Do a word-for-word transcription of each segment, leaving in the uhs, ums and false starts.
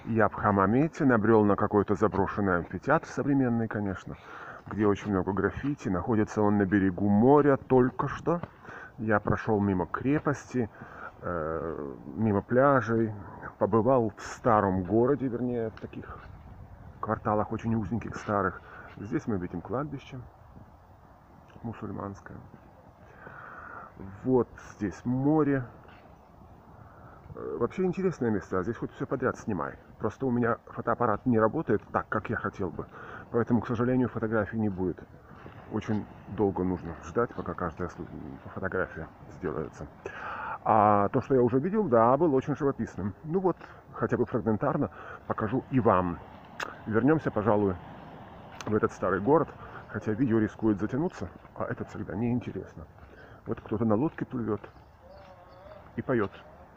Я в Хамамете набрел на какой-то заброшенный амфитеатр, современный, конечно, где очень много граффити. Находится он на берегу моря только что. Я прошел мимо крепости, э, мимо пляжей, побывал в старом городе, вернее, в таких кварталах очень узеньких, старых. Здесь мы видим кладбище мусульманское. Вот здесь море. Вообще интересные места, здесь хоть все подряд снимай. Просто у меня фотоаппарат не работает так, как я хотел бы. Поэтому, к сожалению, фотографий не будет. Очень долго нужно ждать, пока каждая фотография сделается. А то, что я уже видел, да, было очень живописным. Ну вот, хотя бы фрагментарно покажу и вам. Вернемся, пожалуй, в этот старый город. Хотя видео рискует затянуться, а это всегда неинтересно. Вот кто-то на лодке плывет и поет.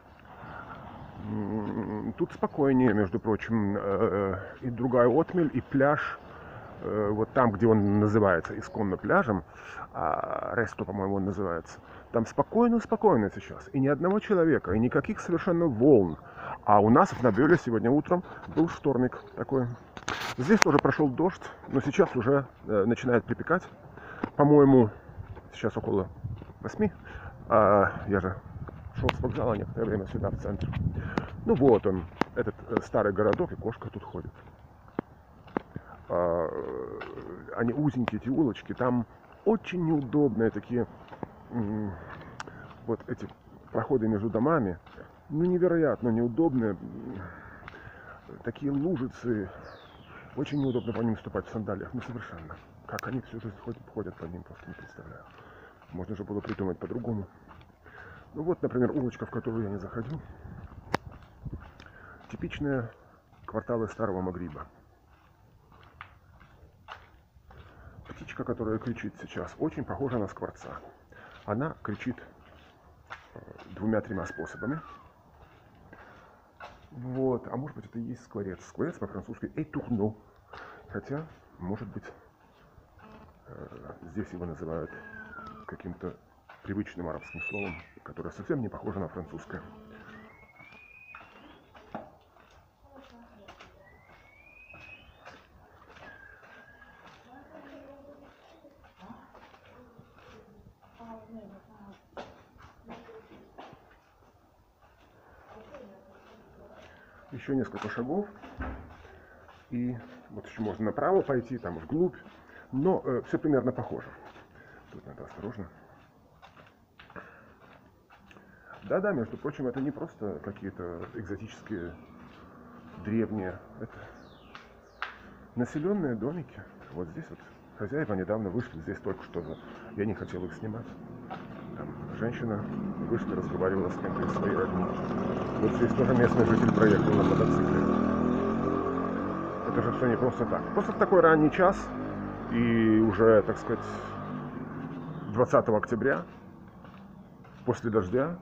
Тут спокойнее, между прочим, и другая отмель, и пляж. Вот там, где он называется исконно пляжем, Ресто, по-моему, он называется, там спокойно-спокойно сейчас. И ни одного человека, и никаких совершенно волн. А у нас в Набеле сегодня утром был штормик такой. Здесь тоже прошел дождь, но сейчас уже начинает припекать. По-моему, сейчас около восьми. А я же шел с вокзала некоторое время сюда, в центр. Ну вот он, этот старый городок, и кошка тут ходит. Они узенькие, эти улочки, там очень неудобные такие, вот эти проходы между домами, ну невероятно неудобные, такие лужицы, очень неудобно по ним ступать в сандалиях, ну совершенно. Как они всю жизнь ходят, ходят по ним, просто не представляю. Можно же было придумать по-другому. Ну вот, например, улочка, в которую я не заходил. Типичные кварталы старого Магриба. Птичка, которая кричит сейчас, очень похожа на скворца. Она кричит двумя-тремя способами. Вот, а может быть это и есть скворец. Скворец по-французски «étourneau». Хотя, может быть, здесь его называют каким-то привычным арабским словом, которое совсем не похоже на французское. Еще несколько шагов, и вот еще можно направо пойти, там вглубь, но э, все примерно похоже. Тут надо осторожно. Да-да, между прочим, это не просто какие-то экзотические древние, это населенные домики. Вот здесь вот хозяева недавно вышли, здесь только что, я не хотел их снимать. Там женщина вышла, разговаривала с кем-то из своей родни. Вот здесь тоже местный житель проехал на мотоцикле. Это же все не просто так. Просто в такой ранний час, и уже, так сказать, двадцатого октября, после дождя,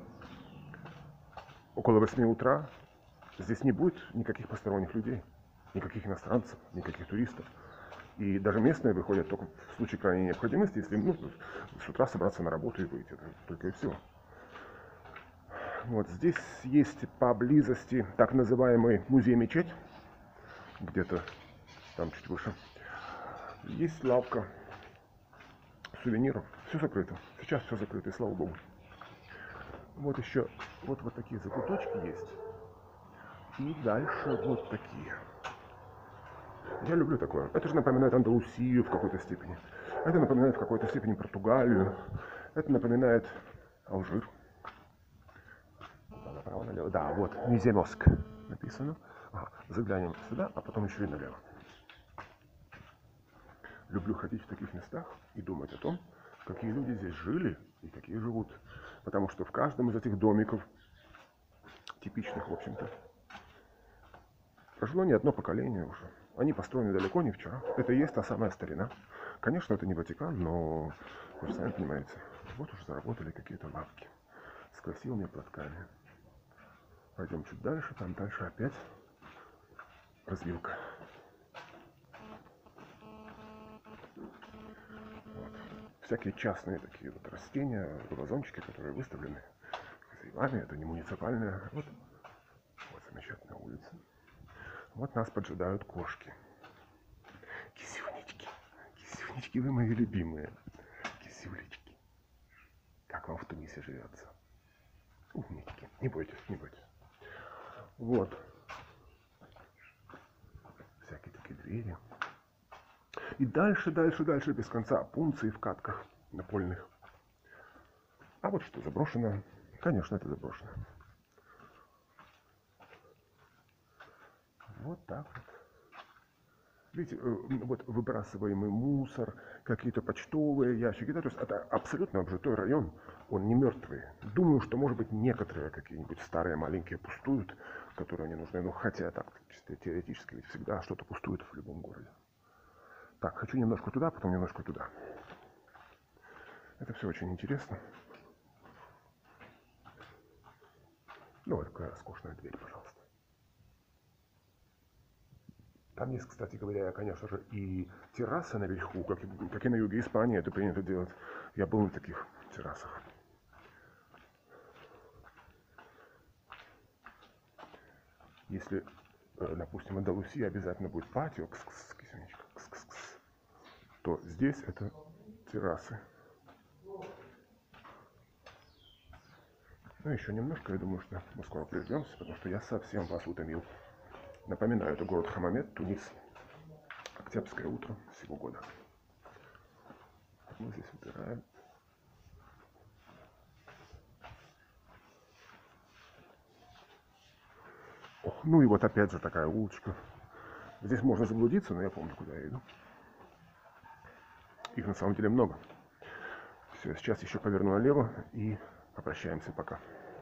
около восьми утра, здесь не будет никаких посторонних людей, никаких иностранцев, никаких туристов. И даже местные выходят только в случае крайней необходимости, если ну, с утра собраться на работу и выйти. Это только и все. Вот здесь есть поблизости так называемый музей-мечеть, где-то там чуть выше. Есть лавка сувениров. Все закрыто. Сейчас все закрыто, и слава богу. Вот еще вот, вот такие закуточки есть. И дальше вот такие. Я люблю такое. Это же напоминает Андалусию в какой-то степени. Это напоминает в какой-то степени Португалию. Это напоминает Алжир. Направо, налево. Да, вот, Музей Моск написано. Ага, заглянем сюда, а потом еще и налево. Люблю ходить в таких местах и думать о том, какие люди здесь жили и какие живут. Потому что в каждом из этих домиков, типичных, в общем-то, прошло не одно поколение уже. Они построены далеко не вчера. Это и есть та самая старина. Конечно, это не Ватикан, но вы же сами понимаете. Вот уже заработали какие-то лавки с красивыми платками. Пойдем чуть дальше, там дальше опять развилка. Вот. Всякие частные такие вот растения, вазончики, которые выставлены хозяевами. Это не муниципальные. Вот, вот замечательная улица. Вот нас поджидают кошки. Кисюнечки. Кисюнечки, вы мои любимые. Кисюлечки. Как вам в Тунисе живется? Умнички. Не бойтесь, не бойтесь. Вот. Всякие такие двери. И дальше, дальше, дальше, без конца пункции в катках напольных. А вот что, заброшено? Конечно, это заброшено. Вот так вот. Видите, вот выбрасываемый мусор, какие-то почтовые ящики. Да, то есть это абсолютно обжитой район, он не мертвый. Думаю, что, может быть, некоторые какие-нибудь старые маленькие пустуют, которые не нужны. Ну, хотя так, чисто теоретически, ведь всегда что-то пустует в любом городе. Так, хочу немножко туда, потом немножко туда. Это все очень интересно. Ну, вот такая роскошная дверь, пожалуйста. Там есть, кстати говоря, конечно же, и террасы наверху, как, как и на юге Испании это принято делать. Я был на таких террасах. Если, допустим, в Андалусии обязательно будет патио, кс -кс, кисюнечка, кс -кс -кс, то здесь это террасы. Ну, еще немножко, я думаю, что мы скоро прижмемся, потому что я совсем вас утомил. Напоминаю, это город Хамамет, Тунис. Октябрьское утро всего года. Мы здесь убираем. О, ну и вот опять же такая улочка. Здесь можно заблудиться, но я помню, куда я иду. Их на самом деле много. Все, сейчас еще поверну налево и попрощаемся пока.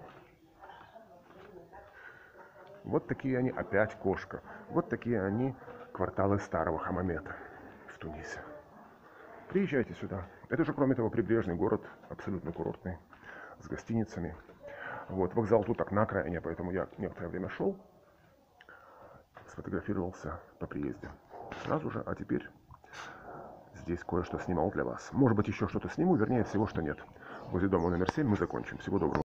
Вот такие они, опять кошка. Вот такие они, кварталы старого Хамамета в Тунисе. Приезжайте сюда. Это же, кроме того, прибрежный город, абсолютно курортный, с гостиницами. Вот, вокзал тут так на окраине, поэтому я некоторое время шел, сфотографировался по приезде. Сразу же, а теперь здесь кое-что снимал для вас. Может быть, еще что-то сниму, вернее всего, что нет. Возле дома номер семь мы закончим. Всего доброго.